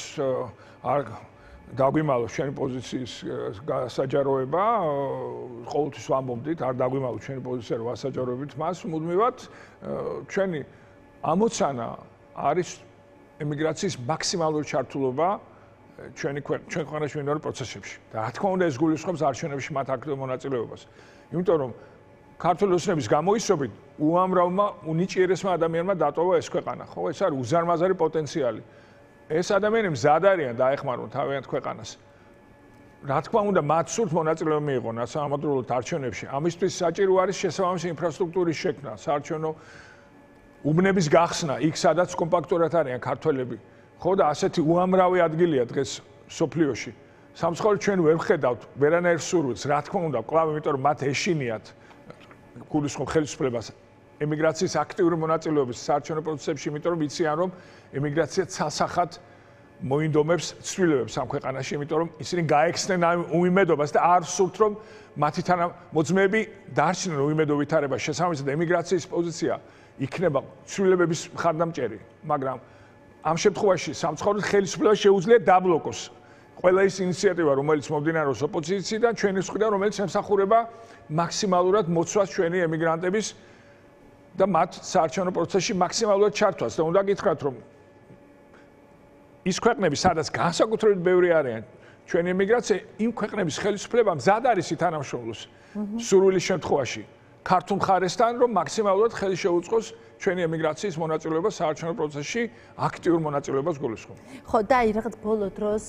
არ დაგვიმალოს ჩვენი პოზიციის გასაჯაროება, ყოველთვის ვამბობდით, არ დაგვიმალოს ჩვენი პოზიცია რომ ასაჯაროებით მას, მუდმივად ჩვენი ამოცანა არის ემიგრაციის მაქსიმალური ჩართულობა ჩვენ ქვეყანაში მიმდინარე პროცესებში. და რა თქმა უნდა ეს გულისხმობს არჩევნებში მათ აქტიურ მონაწილეობას. იმიტომ რომ ქართული ოცნების გამოისობით უამრავმა უნიჭიერესმა ადამიანმა დატოვა ეს ქვეყანა. ხო, ეს არის უზარმაზარი პოტენციალი. ეს ადამიანები მზად არიან დაეხმარონ თავიანთ ქვეყანას. რა თქმა უნდა მათ სურთ მონაწილეობა მიიღონ სამართლებრივად არჩევნებში. ამისთვის საჭირო არის შესაბამისი ინფრასტრუქტურის შექმნა, საარჩევნო უბნების გახსნა, იქ სადაც კომპაქტურად არიან ქართველები. ხო და ასეთი უამრავი ადგილია დღეს სოფლიოში. სამწუხაროდ ჩვენ ვერ ვხედავთ ვერანაირ სურვილს, რა თქმა უნდა, კვლავ იმიტომ რომ მათ ეშინიათ გულისხმობ ხელისუფლებას ემიგრაციის აქტიური მონაწილეობის საარჩევნო პროცესებში, იმიტომ რომ ვიციან რომ ემიგრაცია ცალსახად მოინდომებს ცვლილებებს ამ ქვეყანაში, იმიტომ რომ ისინი გაექცნენ ამ უიმედობას და არ სურთ რომ მათი თანამოძმეები დარჩნენ უიმედო ვითარებას. შესაბამისად ემიგრაციის პოზიცია იქნება ცვლილებების მხარდამჭერი, მაგრამ ამ შემთხვევაში სამწუხაროდ ხელისუფლება შეუძლია დაბლოკოს ყველა ის ინიციატივა, რომელიც მომდინარეობს ოპოზიციიდან, ჩვენი მხრიდან, რომელიც ემსახურება მაქსიმალურად მოცვას ჩვენი ემიგრანტების და მათ საარჩევნო პროცესში მაქსიმალურად ჩართვას. და უნდა გითხრათ, რომ ის ქვეყნები, სადაც განსაკუთრებით ბევრი არიან ჩვენი ემიგრაცია, იმ ქვეყნების ხელისუფლება მზად არის ითანამშრომლოს სურვილის შემთხვევაში ქართულ მხარესთან, რომ მაქსიმალურად ხელი შეუწყოს ჩვენი ემიგრაციის მონაწილეობას საარჩევნო პროცესში, აქტიურ მონაწილეობას გულისხმობ. ხო, და აი რაღაც ბოლო დროს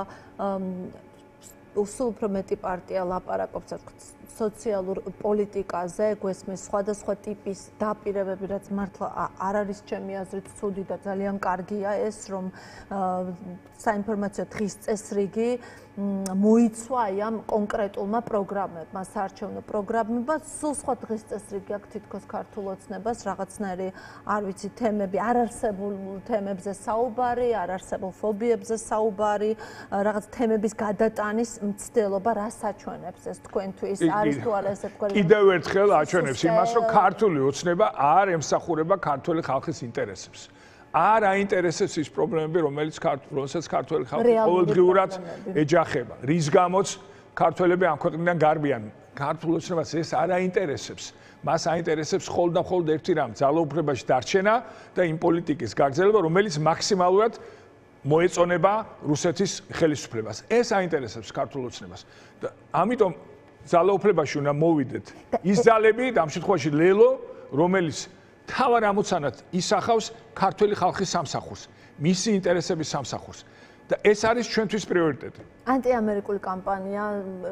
სულ უფრო მეტი პარტია ლაპარაკობს სოციალურ პოლიტიკაზე, გვესმის სხვადასხვა ტიპის დაპირებები, რაც მართლა არ არის ჩემი აზრით ცუდი და ძალიან კარგია ეს, რომ საინფორმაციო დღის წესრიგი მოიცვა ამ კონკრეტულმა პროგრამებმა, საარჩევნო პროგრამებმა, სულ სხვა დღის წესრიგი აქვს თითქოს ქართულ ოცნებას, რაღაცნაირი, არ ვიცი, თემები, არარსებულ თემებზე საუბარი, არარსებულ ფობიებზე საუბარი, რაღაც თემების გადატანის მცდელობა, რა საჩვენებს ეს თქვენთვის? არის თუ არა ესე თქვენ? კიდევ ერთხელ აჩვენებს იმას, რომ ქართული ოცნება არ ემსახურება ქართული ხალხის ინტერესებს. არ აინტერესებს ის პრობლემები, რომელსაც ქართველი ხალხი ყოველდღიურად ეჯახება. რის გამოც ქართველები ამ ქვეყნიდან გარბიან. ქართულ ოცნებას ეს არ აინტერესებს. მას აინტერესებს მხოლოდ და მხოლოდ ერთი რამ, ძალაუფლებაში დარჩენა და იმ პოლიტიკის გაგრძელება, რომელიც მაქსიმალურად მოეწონება რუსეთის ხელისუფლებას. ეს აინტერესებს ქართულ ოცნებას. და ამიტომ ძალაუფლებაში უნდა მოვიდეთ ის ძალები, ამ შემთხვევაში ლელო, რომელიც თავარ ამოცანად ისახავს ქართული ხალხის სამსახურს, მისი ინტერესების სამსახურს. და ეს არის ჩვენთვის პრიორიტეტი. ანტიამერიკული კამპანია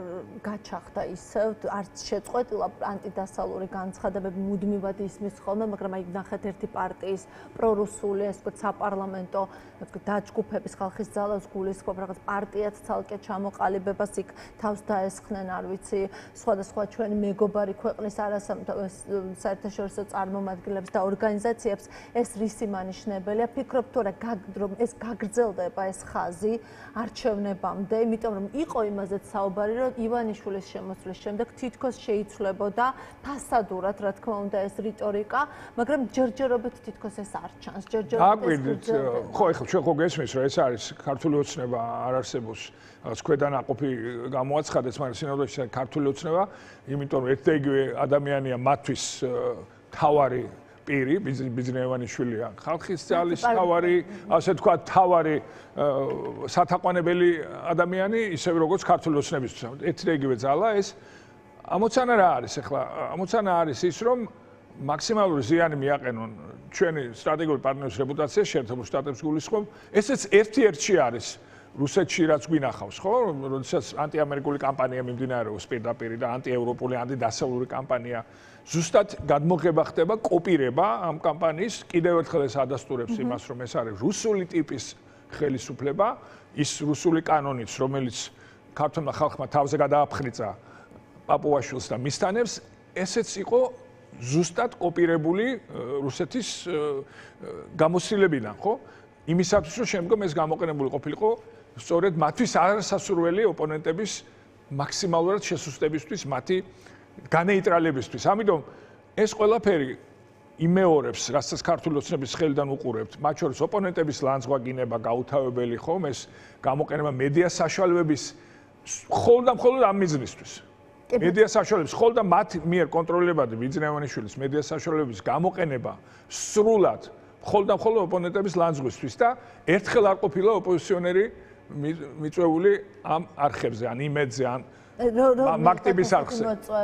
გაჩაღდა ისევ, არც შეწყვეტილა ანტიდასალური განცხადებები მუდმივად ისმის ხოლმე, მაგრამ აი ნახეთ ერთი პარტიის პრორუსული, ასე ვთქვათ, საპარლამენტო, ასე ვთქვათ, დაჯგუფების ხალხის ძალას გულისხმობ, რაღაც პარტიაც ცალკე ჩამოყალიბებას იქ თავს დაესხნენ, არ ვიცი, სხვადასხვა ჩვენი მეგობარი ქვეყნის საერთაშორისო წარმომადგენლებს და ორგანიზაციებს, ეს რისი მანიშნებელია? ფიქრობთ თუ არა, რომ ეს გაგრძელდება ეს ხაზი არჩევნებამდე, იმიტომ რომ იყო იმაზეც საუბარი, რომ ივანიშვილის შემოსვლის შემდეგ თითქოს შეიცვლებოდა ფასადურად, რა თქმა უნდა, ეს რიტორიკა, მაგრამ ჯერჯერობით თითქოს ეს არ ჩანს. აკვირდით, ხო, ეხლა ჩვენ ხო გესმის, რომ ეს არის ქართული ოცნება არ არსებობს, რაღაც ქვედანაყოფი გამოაცხადეს, მაგრამ სინამდვილეში ქართული ოცნება, იმიტომ რომ ერთ და იგივე ადამიანია მათთვის თავარი პირი, ბიზნესმენია, ხალხის ძალის თავარი, ასე თქვა, თავარი სათაყვანებელი ადამიანი, ისე როგორც ქართული ოცნებისთვის. ერთ და იგივე ძალა ეს ამოცანა რა არის ახლა? ამოცანა არის ის, რომ მაქსიმალური ზიანი მიაყენონ ჩვენი სტრატეგიული პარტნიორის რეპუტაციას, შეერთებულ შტატებს გულისხმობ. ესეც ერთ-ერთში არის რუსეთში რაც გვინახავს, ხო? როდესაც ანტიამერიკული კამპანია მიმდინარეობს პირდაპირ და ანტიევროპული, ანტიდასავლური კამპანია, ზუსტად გადმოღება ხდება, კოპირება ამ კამპანიის, კიდევ ერთხელ ეს ადასტურებს იმას, რომ ეს არის რუსული ტიპის ხელისუფლება, ის რუსული კანონიც, რომელიც ქართულმა ხალხმა თავზე გადააფხრიცა პაპუაშვილს და მისთანებს, ესეც იყო ზუსტად კოპირებული რუსეთის გამოცდილებიდან, ხო? იმისათვის, რომ შემდგომ ეს გამოყენებული ყოფილიყო სწორედ მათთვის არასასურველი ოპონენტების მაქსიმალურად შესუსტებისთვის, მათი განეიტრალებისთვის. ამიტომ ეს ყველაფერი იმეორებს, რასაც ქართული ოცნების ხელიდან უყურებთ, მათ შორის ოპონენტების ლანძღვაგინება, გაუთავებელი ხომ, ეს გამოყენება მედია საშუალებების მხოლოდ და მხოლოდ ამ მიზნისთვის. მედია საშუალებების მხოლოდ და მათ მიერ კონტროლირებადი ბიძინევანიშვილის მედია საშუალებების გამოყენება სრულად მხოლოდ და მხოლოდ ოპონენტების ლანძღვისთვის და ერთხელ არ ყოფილა ოპოზიციონერი მიწვეული ამ არხებზე, ან იმედზე, ან მაქტების არხზე.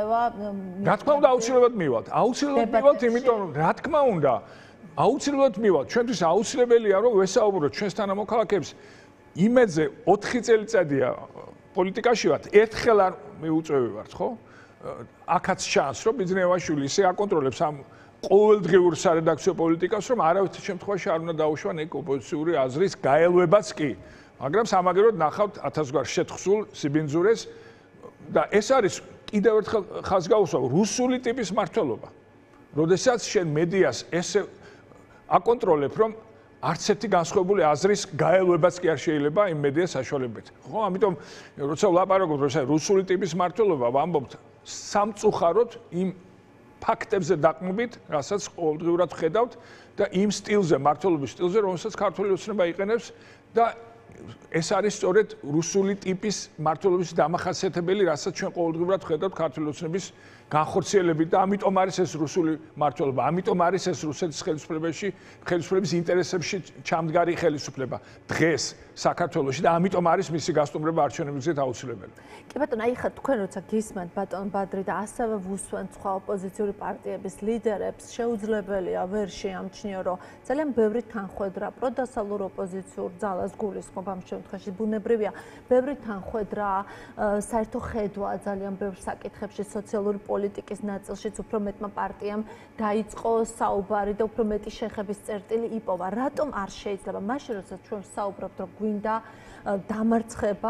რა თქმა უნდა, აუცილებლად მივალთ. აუცილებლად მივალთ, იმიტომ რომ რა თქმა უნდა, აუცილებლად მივალთ. ჩვენთვის აუცილებელია, რომ ვესაუბროთ ჩვენს თანამოქალაქეებს იმედზე 4 წელიწადია პოლიტიკაში ვართ, ერთხელ არ მიუწევი ვართ, ხო? აქაც ჩანს, რომ ბიძინევაშვილი ისე აკონტროლებს ამ ყოველდღიურ სარედაქციო პოლიტიკას, რომ არავითარ შემთხვევაში არ უნდა დაუშვან ეგ ოპოზიციური აზრის გაელვებაც კი. მაგრამ სამაგეროდ ნახავთ 1000 გვარ შეთხსულ სიბინძურეს და ეს არის კიდევ ერთხელ ხაზს გაუსვა რუსული ტიპის მართლობა. როდესაც შენ მედიას ესე აკონტროლებ, რომ არც ერთი განსხვავებული აზრის გაელვებაც კი არ შეიძლება იმ მედია საშუალებებით. ხო, ამიტომ როცა ვლაპარაკობ, რომ ეს რუსული ტიპის მართლობა, ვამბობთ სამწუხაროდ იმ ფაქტებზე დაყრდნობით, რასაც ყოველდღიურად ხედავთ და იმ სტილზე, მართლობის სტილზე, რომელსაც ქართული ოცნება იყენებს და ეს არის სწორედ რუსული ტიპის მართლობის დამახასიათებელი, რასაც ჩვენ ყოველდღიურად ხედავთ ქართული ოცნების განხორციელებით და ამიტომ არის ეს რუსული მართლობა, ამიტომ არის ეს რუსეთის ხელისუფლების ინტერესებში ჩამდგარი ხელისუფლება დღეს საქართველოში და ამიტომ არის მისი გასტუმრება არჩევნების გზით აუცილებელი. კი ბატონო, აი ხა თქვენ როცა გისმენთ ბატონ ბადრი და ასევე ვუსვენ სხვა ოპოზიციური პარტიების ლიდერებს, შეუძლებელია ვერ შეამჩნიო, რომ ძალიან ბევრი თანხwebdriver პროდასალურ ოპოზიციურ ძალას გულისხმობ ამ შემთხვევაში ბუნებრივია, ბევრი თანხwebdriver საერთო ხედვა ძალიან ბევრ საკითხებში სოციალური პოლიტიკის ნაწილშიც უფრო მეტმა პარტიამ დაიწყო საუბარი და უფრო მეტი შეხების წერტილი იპოვა. რატომ არ შეიძლება მაშინ როცა ჩვენ საუბრობთ, რომ გვინდა დამარცხება,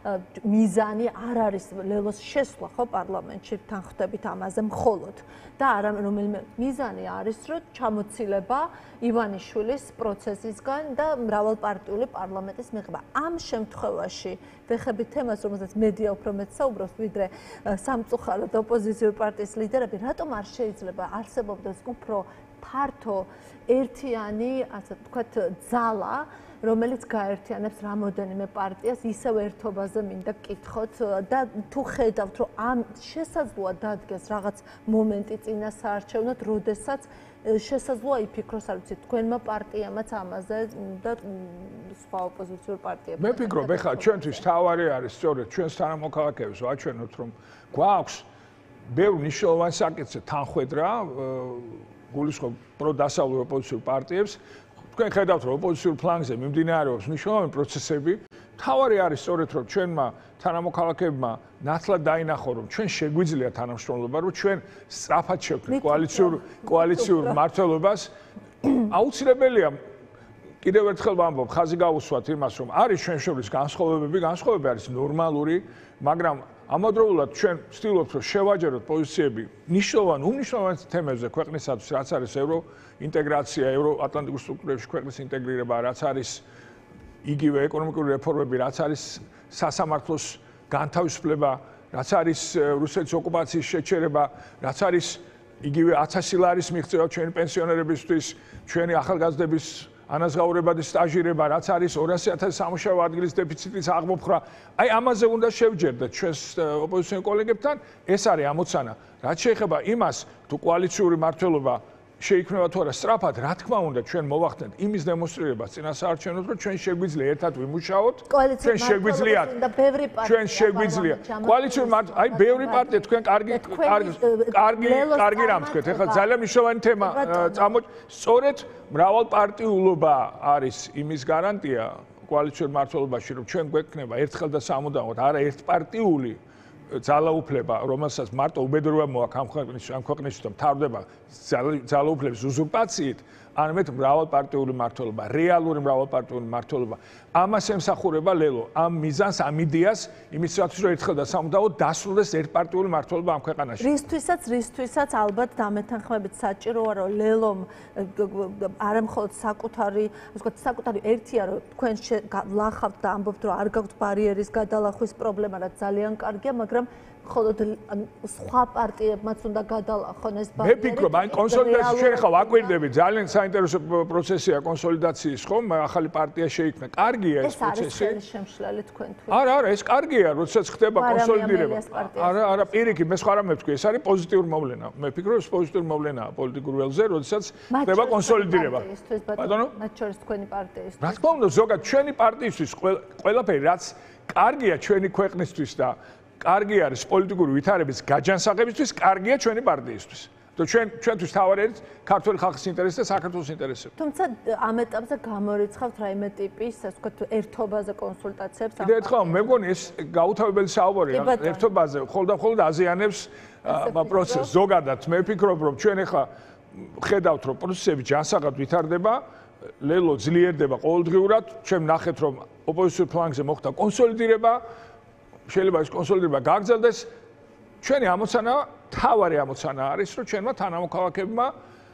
მიზანი არ არის ლელოს შესვლა ხო პარლამენტში თანხმდებით ამაზე მხოლოდ და არა რომელიმე მიზანი არის, რომ ჩამოცილება ივანიშვილის პროცესისგან და მრავალპარტიული პარლამენტის მიღება. ამ შემთხვევაში ვეხებით თემას, რომელზეც მედია უფრო მეტ საუბრობს, ვიდრე სამწუხაროდ ოპოზიციური პარტიის ლიდერები, რატომ არ შეიძლება არსებობდეს უფრო ფართო ერთიანი, ასე ვთქვათ, ძალა, რომელიც გაერთიანებს რამოდენიმე პარტიას, ისევ ერთობაზე მინდა გკითხოთ და თუ ხედავთ, რომ ამ შესაძლოა დადგეს რაღაც მომენტი წინასაარჩევნოდ, როდესაც შესაძლოა იფიქროს, არ ვიცი, თქვენმა პარტიამაც ამაზე და სხვა ოპოზიციურ პარტიებმა. მე ვფიქრობ, ეხლა ჩვენთვის თავარი არის სწორედ ჩვენს თანამოქალაქეებს ვაჩვენოთ, რომ გვაქვს ბევრი მნიშვნელოვანი საკითხი თანხwebdriver გულისხმობ პროდასავლურ ოპოზიციურ პარტიებს. თქვენ ხედავთ, რომ ოპოზიციურ ფლანგზე მიმდინარეობს მნიშვნელოვანი პროცესები. თავარი არის სწორედ, რომ ჩვენმა თანამოქალაქეებმა ნათლად დაინახო, რომ ჩვენ შეგვიძლია თანამშრომლობა, რომ ჩვენ სწრაფად შევქმნით კოალიციურ მართლობას. აუცილებელია კიდევ ერთხელ ვამბობ, ხაზი გავუსვათ იმას, რომ არის ჩვენ შორის განსხვავებები არის ნორმალური, მაგრამ ამავდროულად ჩვენ ვცდილობთ, რომ შევაჯეროთ პოზიციები უმნიშვნელოვან თემებზე ქვეყნისათვის, რაც არის ევროინტეგრაცია, ევროატლანტიკურ სტრუქტურებში ქვეყნის ინტეგრირება, რაც არის იგივე ეკონომიკური რეფორმები, რაც არის სასამართლოს განთავისუფლება, რაც არის რუსეთის ოკუპაციის შეჩერება, რაც არის იგივე 1000 ლარის მიღწევა ჩვენი პენსიონერებისთვის, ჩვენი ახალგაზრდების ანაზღაურებადი სტაჟირება, რაც არის 200,000 სამუშაო ადგილის დეფიციტის აღმოფხვრა. აი ამაზე უნდა შევჯერდეთ ჩვენს ოპოზიციონერ კოლეგებთან, ეს არის ამოცანა. რაც შეეხება იმას, თუ კოალიციური მართლობა შეიქმნება თუ არა სწრაფად, რა თქმა უნდა, ჩვენ მოვახდენთ იმის დემონსტრირებას წინასაარჩევნოდ, რომ ჩვენ შეგვიძლია ერთად ვიმუშაოთ. ჩვენ შეგვიძლია ჩვენ შეგვიძლია კოალიციური მართლობა, აი ბევრი პარტია თქვენ კარგი რამ თქვით. ეხლა ძალიან მნიშვნელოვანი თემა წამოჭ. სწორედ მრავალპარტიულობა არის იმის გარანტია, კოალიციურ მმართველობაში, რომ ჩვენ გვექნება ერთხელ და სამუდამოდ არა ერთპარტიული ძალაუფლება, რომელსაც მარტო უბედურება მოაქვს ამ ქვეყნისთვის და მთავრდება ძალაუფლების უზურპაციით, არამედ მრავალპარტიული მმართველობა, რეალური მრავალპარტიული მმართველობა. ამას ემსახურება ლელო, ამ მიზანს, ამ იდეას, იმისათვის რომ ერთხელ და სამუდამოდ დასრულდეს ერთპარტიული მმართველობა ამ ქვეყანაში. რისთვისაც ალბათ დამეთანხმებით საჭიროა, რომ ლელომ არა მხოლოდ საკუთარი ერთია, რომ თქვენ ვლახავთ და ამბობთ, რომ არ გაქვთ ბარიერის გადალახვის პრობლემა, რაც ძალიან კარგია, მაგრამ მხოლოდ სხვა პარტიებმაც უნდა გადალახონ ეს ბარიერი. მე ვფიქრობ, აი კონსოლიდაციის ჩვენ ხა ვაკვირდებით, ძალიან საინტერესო პროცესია კონსოლიდაციის, ხომ? ახალი პარტია შეიქმნა. კარგია ეს პროცესი. ეს არის შემშლელი თქვენთვის. არა, ეს კარგია, როდესაც ხდება კონსოლიდირება. არა, პირიქით, მე სხვა რამე ვთქვი, ეს არის პოზიტიური მოვლენა. მე ვფიქრობ, ეს პოზიტიური მოვლენაა პოლიტიკურ ველზე, როდესაც ხდება კონსოლიდირება. ბატონო, მათ შორის თქვენი პარტიისთვის. რა თქმა უნდა, ზოგადად ჩვენი პარტიისთვის ყველაფერი, რაც კარგია ჩვენი ქვეყნისთვის და კარგი არის პოლიტიკური ვითარების გაჯანსაღებისთვის, კარგია ჩვენი პარტიისთვის. ჩვენთვის თავარი არის ქართული ხალხის ინტერესი და საქართველოს ინტერესები. თუმცა ამ ეტაპზე გამორიცხავთ რაიმე ტიპის, ასე ვთქვათ, ერთობაზე კონსულტაციებს. კიდევ ერთხელ, მე მგონი ეს გაუთავებელი საუბარია ერთობაზე, მხოლოდ აზიანებს პროცესს. ზოგადად მე ვფიქრობ, რომ ჩვენ ახლა ხედავთ, რომ პროცესები ჯანსაღად ვითარდება, ლელო ძლიერდება ყოველდღიურად, ჩვენ ნახეთ, რომ ოპოზიციურ ფლანგზე მოხდა კონსოლიდირება, შეიძლება ეს კონსოლიდირება გაგრძელდეს. ჩვენი ამოცანა, თავარი ამოცანა არის, რომ ჩვენმა თანამოქალაქეებმა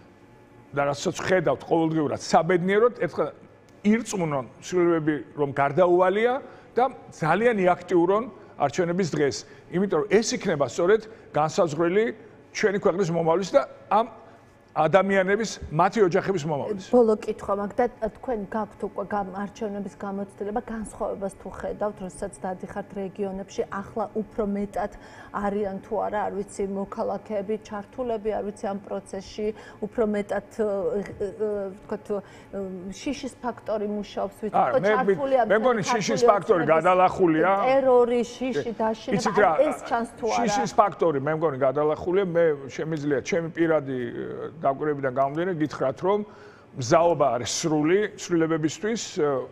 და რასაც ხედავთ ყოველდღიურად საბედნიეროდ, ერთხელ ირწმუნონ ცვლილებები, რომ გარდაუვალია და ძალიან იაქტიურონ არჩევნების დღეს. იმიტომ რომ ეს იქნება სწორედ განსაზღვრელი ჩვენი ქვეყნის მომავლის და ამ ადამიანების, მათი ოჯახების მომავლის. ბოლო კითხვა მაქვს და თქვენ გაქვთ უკვე არჩევნების გამოცდილება, განსხვავებას თუ ხედავთ, როდესაც დადიხართ რეგიონებში, ახლა უფრო მეტად არიან თუ არა, არ ვიცი, მოქალაქეები, ჩართულები, არ ვიცი, ამ პროცესში, უფრო მეტად, ვთქვათ, შიშის ფაქტორი მუშაობს, ვიცი, ჩართულია. მე მგონი შიშის ფაქტორი გადალახულია. ტერორი, შიში, დაშინება, ეს ჩანს თუ არა. შიშის ფაქტორი მე მგონი გადალახულია, მე შემიძლია ჩემი პირადი დაკვირვებიდან გამომდინარე გითხრათ, რომ მზაობა არის სრულებებისთვის,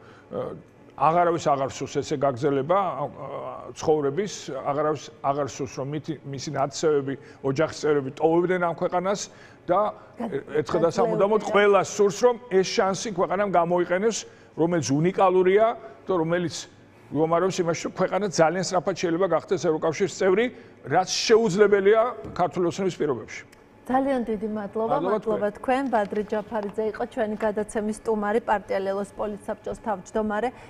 აღარავის აღარ სურს ესე გაგრძელება ცხოვრების, აღარავის აღარ სურს, რომ მისი ნაცევები, ოჯახის წევრები ტოვებდნენ ამ ქვეყანას და ერთხელ და სამუდამოდ ყველას სურს, რომ ეს შანსი ქვეყანამ გამოიყენოს, რომელიც უნიკალურია და რომელიც გვიომარებს იმაში, რომ ქვეყანა ძალიან სწრაფად შეიძლება გახდეს ევროკავშირის წევრი, რაც შეუძლებელია ქართული ოცნების პირობებში. ძალიან დიდი მადლობა თქვენ. ბადრი ჯაფარიძე იყო ჩვენი გადაცემის სტუმარი, პარტია ლელოს პოლიტსაბჭოს თავმჯდომარე.